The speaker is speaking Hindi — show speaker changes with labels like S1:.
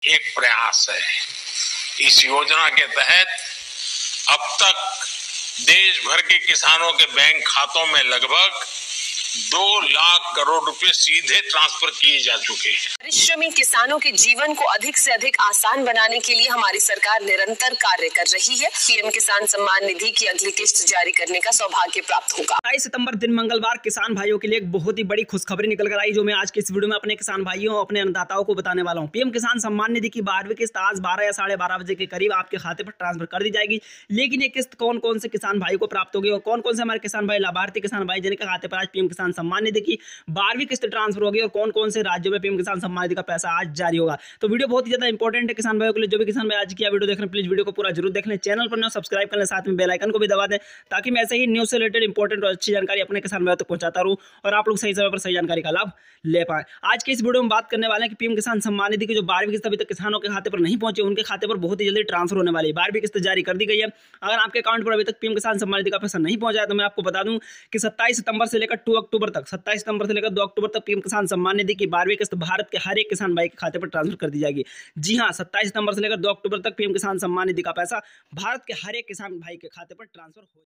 S1: एक प्रयास है। इस योजना के तहत अब तक देश भर के किसानों के बैंक खातों में लगभग 2 लाख करोड़ रुपए सीधे ट्रांसफर किए जा चुके हैं।
S2: परिश्रमी किसानों के जीवन को अधिक से अधिक आसान बनाने के लिए हमारी सरकार निरंतर कार्य कर रही है। पीएम किसान सम्मान निधि की अगली किस्त जारी करने का सौभाग्य प्राप्त होगा।
S3: 27 सितंबर दिन मंगलवार किसान भाइयों के लिए एक बहुत ही बड़ी खुशखबरी निकल कर आई, जो मैं आज के इस वीडियो में अपने किसान भाइयों अपने अन्नदाताओं को बताने वाला हूं। पीएम किसान सम्मान निधि की 12वीं किस्त आज 12 या 12:30 बजे के करीब आपके खाते पर ट्रांसफर कर दी जाएगी। लेकिन ये किस्त कौन कौन से किसान भाई को प्राप्त होगी और कौन कौन से हमारे किसान भाई लाभार्थी किसान भाई जिनके खाते पर आज पीएम किसान सम्मान निधि की 12वीं किस्त ट्रांसफर होगी और कौन कौन से राज्यों में पीएम किसान सम्मान निधि का पैसा आज जारी होगा। तो वीडियो बहुत ही ज्यादा इंपॉर्टेंट है किसान भाइयों के लिए। जो भी किसान भाई आज की वीडियो देख रहे हैं प्लीज वीडियो को पूरा जरूर देख लें, चैनल पर नए सब्सक्राइब कर लें, साथ में बेल आइकन को भी दबा दें ताकि मैं ऐसे ही न्यूज से रिलेटेड इंपॉर्टेंट और अच्छी जानकारी अपने किसान भाइयों तक पहुंचाता रहूं और आप लोग सही समय पर सही जानकारी का लाभ ले पाए। आज के इस वीडियो में बात करने वाले हैं कि पीएम किसान सम्मान निधि की जो 12वीं किस्त अभी तक किसानों के खाते पर नहीं पहुंचे, उनके खाते पर बहुत ही जल्दी ट्रांसफर होने वाली है। 12वीं किस्त जारी कर दी गई है। अगर आपके अकाउंट पर अभी तक पीएम किसान सम्मान निधि का पैसा नहीं पहुंचा है तो मैं आपको बता दूं कि 27 सितंबर से लेकर 2 अक्टूबर तक 27 सितंबर से लेकर 2 अक्टूबर तक पीएम किसान सम्मान निधि की 12वीं किस्त भारत के हर एक किसान भाई के खाते पर ट्रांसफर कर दी जाएगी। जी हां, 27 सितंबर से लेकर 2 अक्टूबर तक पीएम किसान सम्मान निधि का पैसा भारत के हर एक किसान भाई के खाते पर ट्रांसफर हो